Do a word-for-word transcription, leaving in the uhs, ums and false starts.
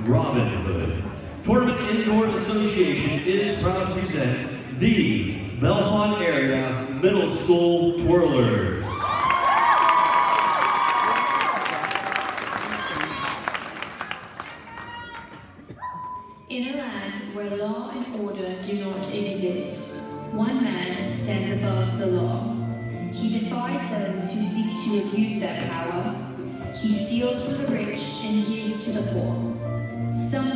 Robin Hood. Tournament Indoor Association is proud to present the Bellefonte Area Middle School Twirlers. In a land where law and order do not exist, one man stands above the law. He defies those who seek to abuse their power. He steals from the rich and gives to the poor. Some